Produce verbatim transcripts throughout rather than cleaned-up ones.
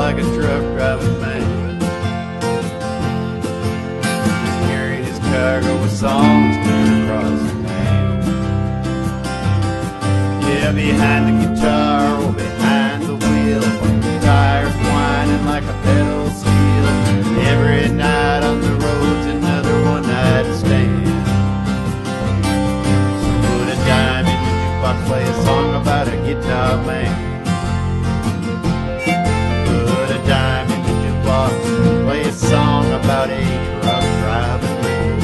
like a truck driving man. He's carrying his cargo with songs clear across the land. Yeah, behind the guitar or behind the wheel, the tires whining like a pedal steel. Every night on the road's another one night stand. So put a dime in the jukebox, play a song about a guitar man. Put a dime in the jukebox, play a song about a truck driving man.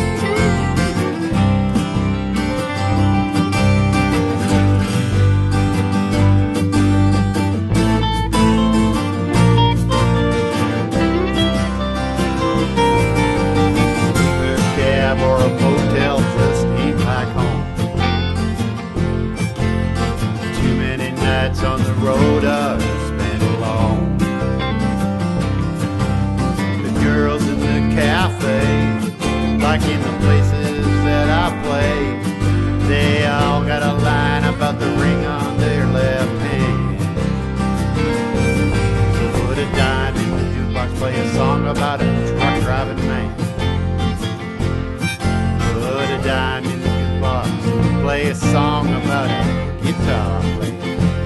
Or a motel just ain't like home. Too many nights on the road are spent alone. The girls in the cafe, like in the places that I play, they all got a line about the ring on their left hand. So put a dime in the jukebox, play a song about a truck driving man. Put a dime in the jukebox, play a song about a guitar player.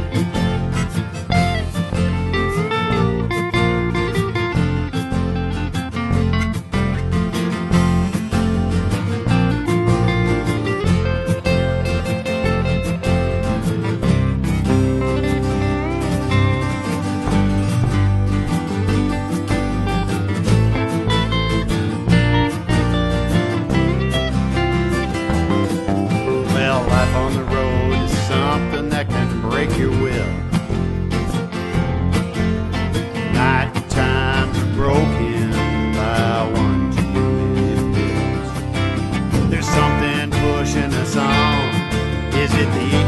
Your will. Night times are broken by one too many bills. There's something pushing us on. Is it the